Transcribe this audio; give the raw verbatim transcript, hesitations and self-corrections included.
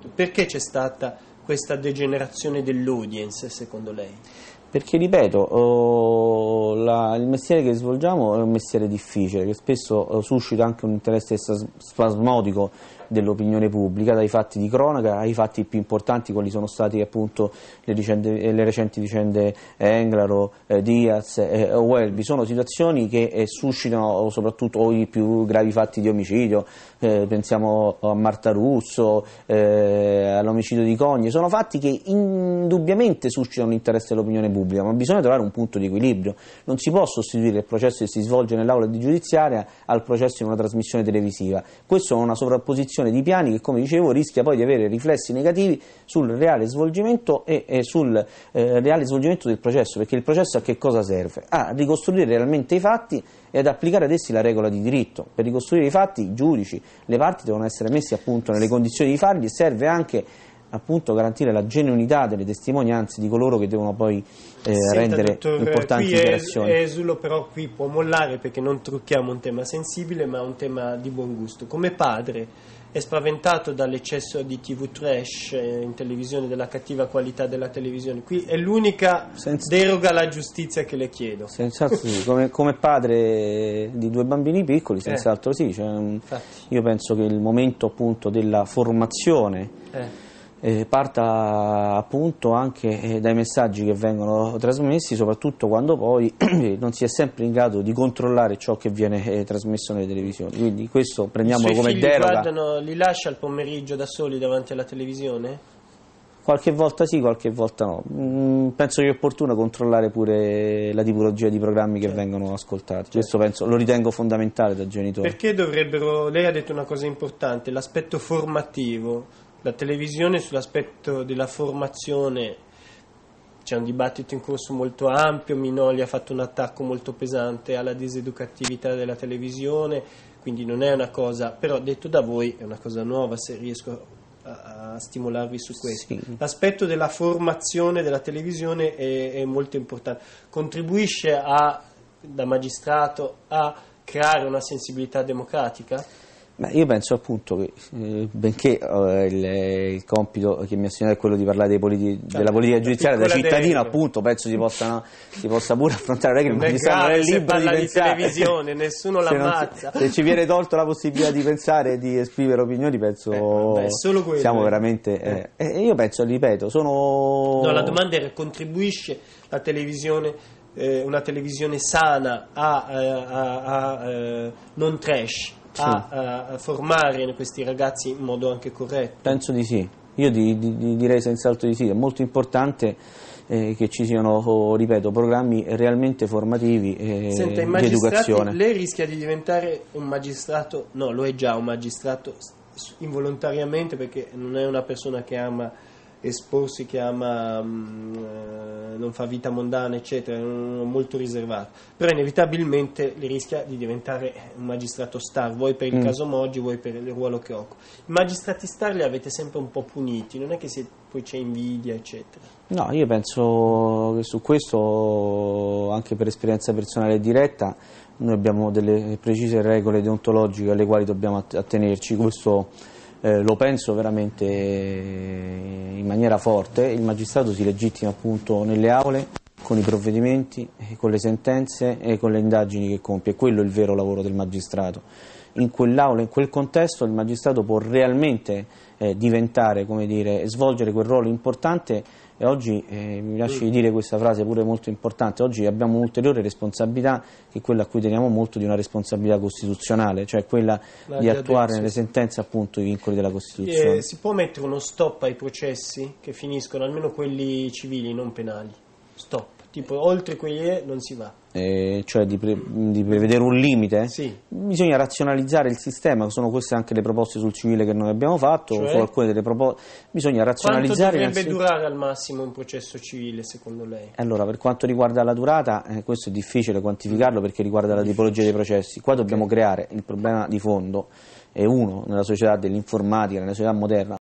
tutto. Perché c'è stata questa degenerazione dell'audience, secondo lei? Perché, ripeto, oh, la, il mestiere che svolgiamo è un mestiere difficile, che spesso oh, suscita anche un interesse spasmodico dell'opinione pubblica, dai fatti di cronaca ai fatti più importanti, quali sono stati appunto le, vicende, le recenti vicende Englaro, eh, Diaz e eh, Welby. Sono situazioni che eh, suscitano soprattutto oh, i più gravi fatti di omicidio, eh, pensiamo a Marta Russo, eh, all'omicidio di Cogne. Sono fatti che indubbiamente suscitano l'interesse dell'opinione pubblica, ma bisogna trovare un punto di equilibrio. Non si può sostituire il processo che si svolge nell'aula giudiziaria al processo in una trasmissione televisiva. Questo è una sovrapposizione di piani che, come dicevo, rischia poi di avere riflessi negativi sul reale svolgimento e, e sul eh, reale svolgimento del processo, perché il processo a che cosa serve? A ricostruire realmente i fatti e ad applicare ad essi la regola di diritto. Per ricostruire i fatti i giudici, le parti devono essere messi appunto nelle condizioni di farli, e serve anche appunto garantire la genuinità delle testimonianze di coloro che devono poi eh, Senta, rendere dottor, importanti qui dichiarazioni. Es, Esulo però qui può mollare, perché non trucchiamo un tema sensibile ma un tema di buon gusto. Come padre è spaventato dall'eccesso di tivù trash in televisione, della cattiva qualità della televisione. Qui è l'unica Senza... deroga alla giustizia che le chiedo. Senz'altro sì, come, come padre di due bambini piccoli, senz'altro eh. sì. Cioè, io penso che il momento appunto della formazione eh. Eh, parta appunto anche eh, dai messaggi che vengono trasmessi, soprattutto quando poi non si è sempre in grado di controllare ciò che viene eh, trasmesso nelle televisioni. Quindi questo prendiamolo come deroga. I suoi figli guardano, li lascia al pomeriggio da soli davanti alla televisione? Qualche volta sì, qualche volta no. Mm, penso che è opportuno controllare pure la tipologia di programmi che certo. vengono ascoltati. Certo. Questo penso, lo ritengo fondamentale da genitore. Perché dovrebbero, lei ha detto una cosa importante, l'aspetto formativo. La televisione sull'aspetto della formazione, c'è un dibattito in corso molto ampio, Minoli ha fatto un attacco molto pesante alla diseducatività della televisione, quindi non è una cosa, però detto da voi è una cosa nuova, se riesco a, a stimolarvi su questo. Sì. L'aspetto della formazione della televisione è, è molto importante, contribuisce a, da magistrato a creare una sensibilità democratica? Beh, io penso appunto che, eh, benché eh, il, il compito che mi assegnato è quello di parlare dei politi della politica giudiziaria, da cittadino appunto penso si, possano, si possa pure affrontare, non è che il magistrato non è libero parla di, di pensare, televisione, nessuno l'ammazza. Se, se ci viene tolto la possibilità di pensare e di esprimere opinioni, penso eh, vabbè, solo quello, siamo eh. veramente... Eh, eh, io penso, ripeto, sono... No, la domanda era, contribuisce la televisione, eh, una televisione sana a, a, a, a eh, non trash? Sì. A, a formare questi ragazzi in modo anche corretto? Penso di sì, io di, di, direi senz'altro di sì, è molto importante eh, che ci siano, oh, ripeto, programmi realmente formativi e Senta, di educazione. Lei rischia di diventare un magistrato, no, lo è già un magistrato involontariamente, perché non è una persona che ama esporsi, che ama mh, eh, non fa vita mondana eccetera, è molto riservato, però inevitabilmente le rischia di diventare un magistrato star, voi per il mm. caso Moggi, voi per il ruolo che occupa. I magistrati star li avete sempre un po' puniti, non è che si, poi c'è invidia eccetera? No, io penso che su questo, anche per esperienza personale e diretta, noi abbiamo delle precise regole deontologiche alle quali dobbiamo attenerci. Questo Eh, lo penso veramente in maniera forte. Il magistrato si legittima appunto nelle aule con i provvedimenti, con le sentenze e con le indagini che compie. Quello è il vero lavoro del magistrato. In quell'aula, in quel contesto, il magistrato può realmente eh, diventare, come dire, svolgere quel ruolo importante. E oggi, eh, mi lasci dire questa frase pure molto importante, oggi abbiamo un'ulteriore responsabilità, che è quella a cui teniamo molto, di una responsabilità costituzionale, cioè quella La di attuare nelle sentenze appunto i vincoli della Costituzione. Eh, si può mettere uno stop ai processi che finiscono, almeno quelli civili, non penali? Stop, tipo oltre quelli non si va. Eh, cioè di, pre di prevedere un limite? Sì. Bisogna razionalizzare il sistema, sono queste anche le proposte sul civile che noi abbiamo fatto, cioè? su alcune delle proposte. Bisogna razionalizzare. Quanto dovrebbe durare al massimo un processo civile secondo lei? Allora, per quanto riguarda la durata, eh, questo è difficile quantificarlo perché riguarda la tipologia dei processi. Qua dobbiamo okay. creare il problema di fondo, è uno, nella società dell'informatica, nella società moderna.